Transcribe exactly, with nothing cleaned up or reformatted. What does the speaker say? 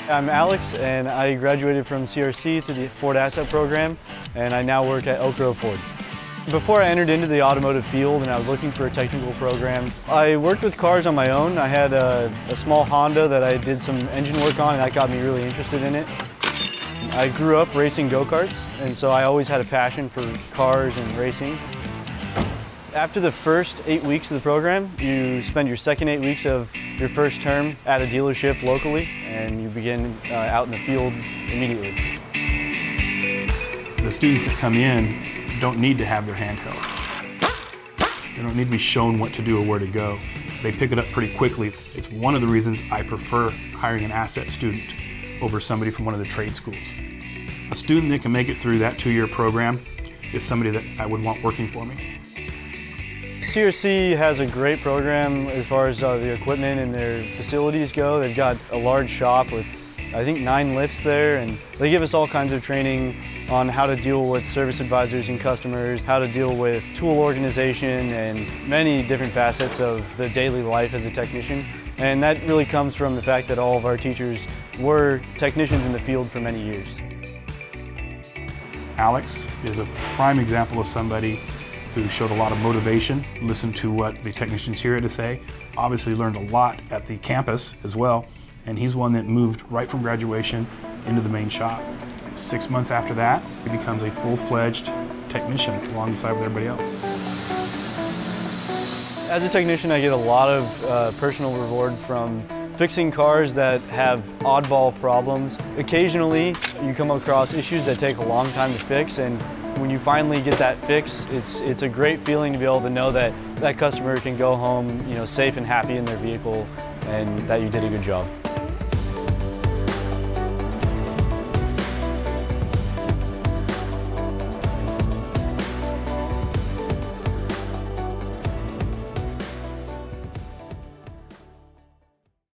I'm Alex, and I graduated from C R C through the Ford Asset Program, and I now work at Elk Grove Ford. Before I entered into the automotive field and I was looking for a technical program, I worked with cars on my own. I had a, a small Honda that I did some engine work on, and that got me really interested in it. I grew up racing go-karts, and so I always had a passion for cars and racing. After the first eight weeks of the program, you spend your second eight weeks of your first term at a dealership locally, and you begin uh, out in the field immediately. The students that come in don't need to have their hand held. They don't need to be shown what to do or where to go. They pick it up pretty quickly. It's one of the reasons I prefer hiring an asset student over somebody from one of the trade schools. A student that can make it through that two-year program is somebody that I would want working for me. C R C has a great program as far as uh, the equipment and their facilities go. They've got a large shop with, I think, nine lifts there, and they give us all kinds of training on how to deal with service advisors and customers, how to deal with tool organization, and many different facets of the daily life as a technician. And that really comes from the fact that all of our teachers were technicians in the field for many years. Alex is a prime example of somebody who showed a lot of motivation, listened to what the technicians here had to say, obviously learned a lot at the campus as well, and he's one that moved right from graduation into the main shop. Six months after that, he becomes a full-fledged technician alongside with everybody else. As a technician, I get a lot of uh, personal reward from fixing cars that have oddball problems. Occasionally, you come across issues that take a long time to fix, and when you finally get that fix, it's, it's a great feeling to be able to know that that customer can go home, you know, safe and happy in their vehicle, and that you did a good job.